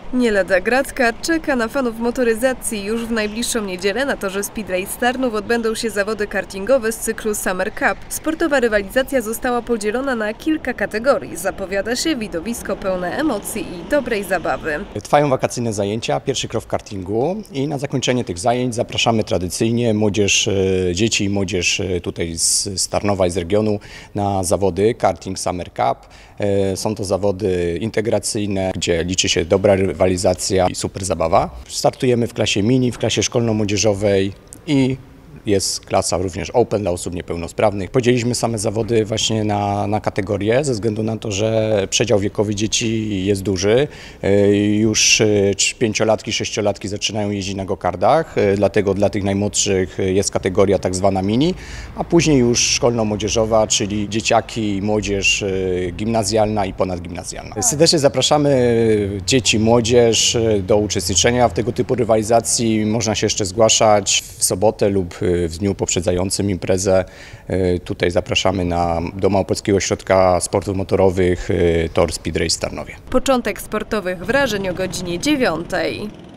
Nie lada Gradzka czeka na fanów motoryzacji. Już w najbliższą niedzielę na torze Speedway Starnów odbędą się zawody kartingowe z cyklu Summer Cup. Sportowa rywalizacja została podzielona na kilka kategorii. Zapowiada się widowisko pełne emocji i dobrej zabawy. Trwają wakacyjne zajęcia, pierwszy krok w kartingu i na zakończenie tych zajęć zapraszamy tradycyjnie młodzież, dzieci i młodzież tutaj z Starnowa i z regionu na zawody karting Summer Cup. Są to zawody integracyjne, gdzie liczy się dobra rywalizacja i super zabawa. Startujemy w klasie mini, w klasie szkolno-młodzieżowej i jest klasa również open dla osób niepełnosprawnych. Podzieliliśmy same zawody właśnie na kategorie ze względu na to, że przedział wiekowy dzieci jest duży. Już 5-latki, 6-latki zaczynają jeździć na gokardach, dlatego dla tych najmłodszych jest kategoria tak zwana mini, a później już szkolno-młodzieżowa, czyli dzieciaki, młodzież gimnazjalna i ponadgimnazjalna. Serdecznie zapraszamy dzieci, młodzież do uczestniczenia w tego typu rywalizacji. Można się jeszcze zgłaszać w sobotę lub w dniu poprzedzającym imprezę. Tutaj zapraszamy do Małopolskiego Ośrodka Sportów Motorowych tor Speedway w Starnowie. Początek sportowych wrażeń o godzinie 9.